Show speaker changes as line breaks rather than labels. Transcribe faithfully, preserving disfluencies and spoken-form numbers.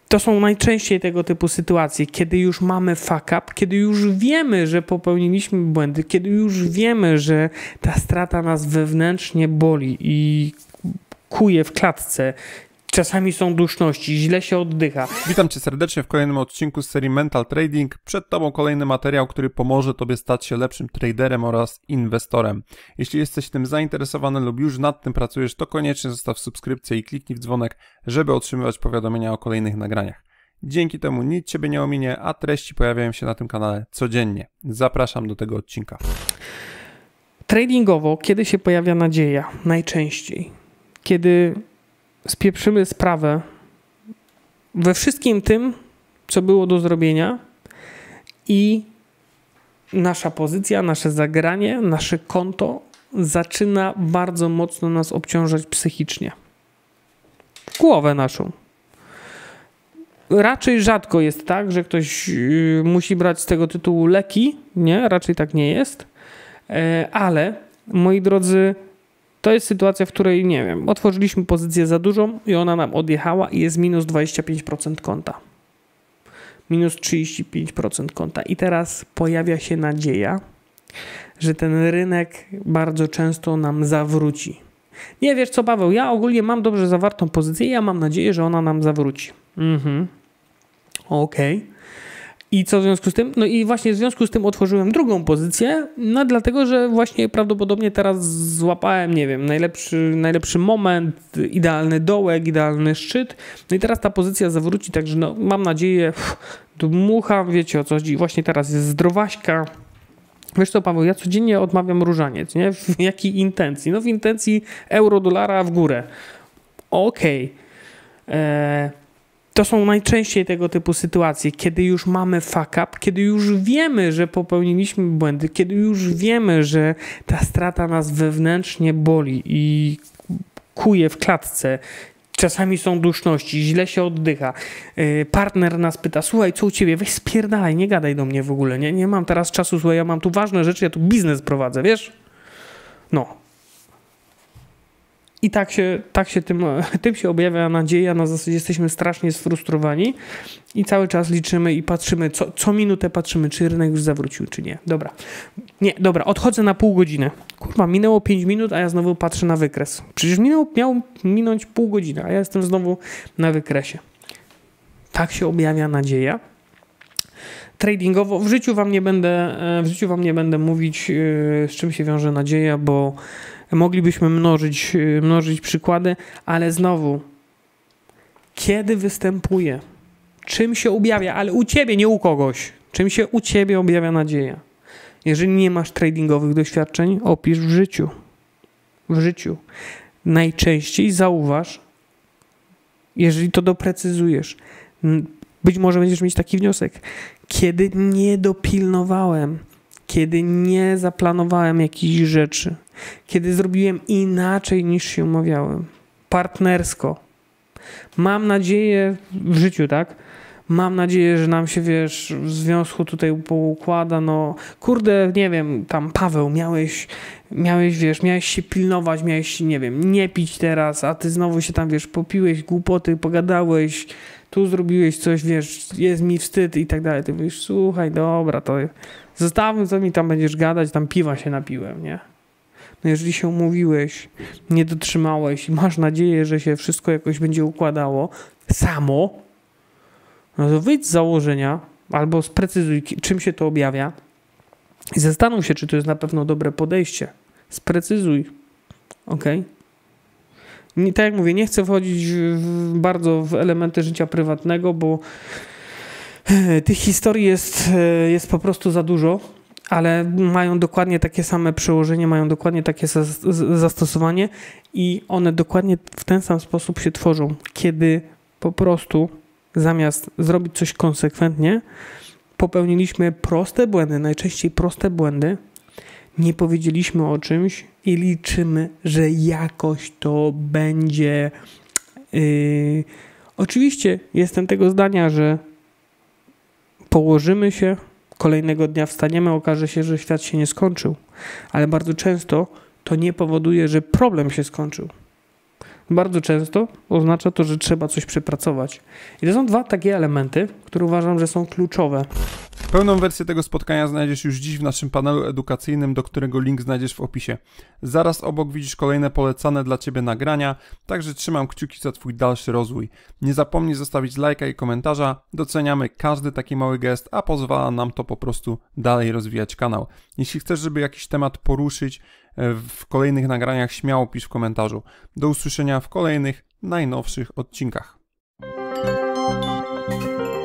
To są najczęściej tego typu sytuacje, kiedy już mamy fuck up, kiedy już wiemy, że popełniliśmy błędy, kiedy już wiemy, że ta strata nas wewnętrznie boli i kuje w klatce. Czasami są duszności, źle się oddycha.
Witam Cię serdecznie w kolejnym odcinku z serii Mental Trading. Przed Tobą kolejny materiał, który pomoże Tobie stać się lepszym traderem oraz inwestorem. Jeśli jesteś tym zainteresowany lub już nad tym pracujesz, to koniecznie zostaw subskrypcję i kliknij w dzwonek, żeby otrzymywać powiadomienia o kolejnych nagraniach. Dzięki temu nic Ciebie nie ominie, a treści pojawiają się na tym kanale codziennie. Zapraszam do tego odcinka.
Tradingowo, kiedy się pojawia nadzieja? Najczęściej. Kiedy spieprzymy sprawę we wszystkim tym, co było do zrobienia i nasza pozycja, nasze zagranie, nasze konto zaczyna bardzo mocno nas obciążać psychicznie. Głowę naszą. Raczej rzadko jest tak, że ktoś musi brać z tego tytułu leki. Nie, raczej tak nie jest. Ale, moi drodzy, to jest sytuacja, w której, nie wiem, otworzyliśmy pozycję za dużą i ona nam odjechała i jest minus dwadzieścia pięć procent konta. Minus trzydzieści pięć procent konta. I teraz pojawia się nadzieja, że ten rynek bardzo często nam zawróci. Nie, wiesz co, Paweł, ja ogólnie mam dobrze zawartą pozycję i ja mam nadzieję, że ona nam zawróci. Mhm. Okej. Okay. I co w związku z tym? No i właśnie w związku z tym otworzyłem drugą pozycję, no dlatego, że właśnie prawdopodobnie teraz złapałem, nie wiem, najlepszy, najlepszy moment, idealny dołek, idealny szczyt. No i teraz ta pozycja zawróci, także no mam nadzieję, dmucham, wiecie o co chodzi, właśnie teraz jest zdrowaśka. Wiesz co, Paweł, ja codziennie odmawiam różaniec, nie? W jakiej intencji? No w intencji euro, dolara w górę. Okej. Okay. To są najczęściej tego typu sytuacje, kiedy już mamy fuck up, kiedy już wiemy, że popełniliśmy błędy, kiedy już wiemy, że ta strata nas wewnętrznie boli i kuje w klatce. Czasami są duszności, źle się oddycha. Partner nas pyta, słuchaj, co u ciebie? Weź spierdalaj, nie gadaj do mnie w ogóle. Nie, nie mam teraz czasu, słuchaj, ja mam tu ważne rzeczy, ja tu biznes prowadzę, wiesz? No. I tak się, tak się tym, tym się objawia nadzieja, na zasadzie jesteśmy strasznie sfrustrowani i cały czas liczymy i patrzymy, co, co minutę patrzymy, czy rynek już zawrócił, czy nie. Dobra, nie, dobra, odchodzę na pół godziny. Kurwa, minęło pięć minut, a ja znowu patrzę na wykres. Przecież minęło, miało minąć pół godziny, a ja jestem znowu na wykresie. Tak się objawia nadzieja. Tradingowo, w życiu wam nie będę, w życiu wam nie będę mówić, z czym się wiąże nadzieja, bo moglibyśmy mnożyć, mnożyć przykłady, ale znowu, kiedy występuje, czym się objawia, ale u ciebie, nie u kogoś, czym się u ciebie objawia nadzieja. Jeżeli nie masz tradingowych doświadczeń, opisz w życiu. W życiu. Najczęściej zauważ, jeżeli to doprecyzujesz, być może będziesz mieć taki wniosek, kiedy nie dopilnowałem, kiedy nie zaplanowałem jakichś rzeczy, kiedy zrobiłem inaczej niż się umawiałem, partnersko. Mam nadzieję w życiu, tak? Mam nadzieję, że nam się, wiesz, w związku tutaj poukłada, no kurde, nie wiem, tam Paweł, miałeś, miałeś, wiesz, miałeś się pilnować, miałeś, nie wiem, nie pić teraz, a ty znowu się tam, wiesz, popiłeś głupoty, pogadałeś, tu zrobiłeś coś, wiesz, jest mi wstyd i tak dalej. Ty mówisz, słuchaj, dobra, to zostawmy, co mi tam będziesz gadać, tam piwa się napiłem, nie? No jeżeli się umówiłeś, nie dotrzymałeś i masz nadzieję, że się wszystko jakoś będzie układało samo, no to wyjdź z założenia albo sprecyzuj, czym się to objawia i zastanów się, czy to jest na pewno dobre podejście. Sprecyzuj, ok? Nie, tak jak mówię, nie chcę wchodzić w, bardzo w elementy życia prywatnego, bo tych historii jest, jest po prostu za dużo, ale mają dokładnie takie same przełożenie, mają dokładnie takie zastosowanie i one dokładnie w ten sam sposób się tworzą, kiedy po prostu zamiast zrobić coś konsekwentnie, popełniliśmy proste błędy, najczęściej proste błędy, nie powiedzieliśmy o czymś i liczymy, że jakoś to będzie. Yy... Oczywiście jestem tego zdania, że położymy się, kolejnego dnia wstaniemy, okaże się, że świat się nie skończył, ale bardzo często to nie powoduje, że problem się skończył. bardzo często oznacza to, że trzeba coś przepracować. I to są dwa takie elementy, które uważam, że są kluczowe.
Pełną wersję tego spotkania znajdziesz już dziś w naszym panelu edukacyjnym, do którego link znajdziesz w opisie. Zaraz obok widzisz kolejne polecane dla Ciebie nagrania, także trzymam kciuki za Twój dalszy rozwój. Nie zapomnij zostawić lajka i komentarza, doceniamy każdy taki mały gest, a pozwala nam to po prostu dalej rozwijać kanał. Jeśli chcesz, żeby jakiś temat poruszyć w kolejnych nagraniach, śmiało pisz w komentarzu. Do usłyszenia w kolejnych, najnowszych odcinkach.